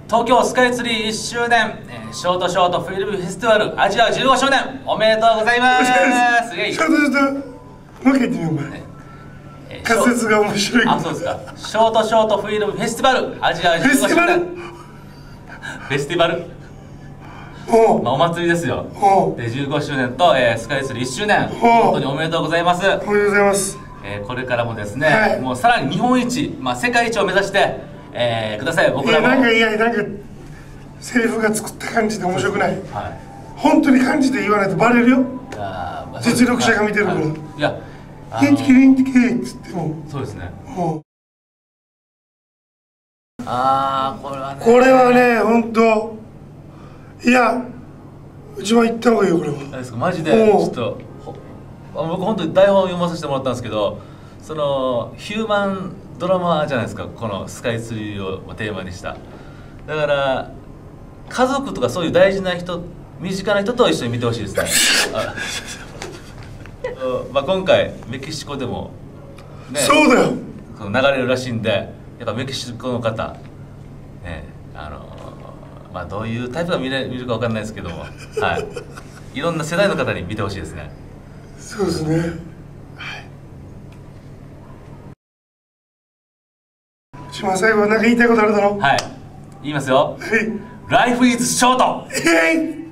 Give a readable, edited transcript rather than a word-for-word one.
東京スカイツリー1周年、ショートショートフィルムフェスティバルアジア15周年おめでとうございます。 ちょっとちょっともう一回言ってみよう。お前仮説が面白い。 あ、そうですか。ショートショートフィルムフェスティバルアジア15周年フェスティバルまあ、お祭りですよ。で15周年と、スカイツリー1周年本当におめでとうございます。 おめでとうございます。 これからもですね、もうさらに日本一、まあ、世界一を目指して、ください。僕らもなんかセリフが作った感じで面白くない。本当に感じで言わないとバレるよ。実力者が見てるから。いや元気元気っつってもそうですね。これはね、 これはね、本当いや、うちは行った方がいいよ、これは。 マジでちょっと僕本当に台本を読まさせてもらったんですけど、そのヒューマンドラマじゃないですか、このスカイツリーをテーマにした。だから家族とかそういう大事な人、身近な人と一緒に見てほしいですね。まあ今回メキシコでもね、 そうだよ、 流れるらしいんで、やっぱメキシコの方ね、まあどういうタイプが見るかわかんないですけども、いろんな世代の方に見てほしいですね。 そうですね。最後は何か言いたいことあるだろう。 はい、言いますよ。Life is short!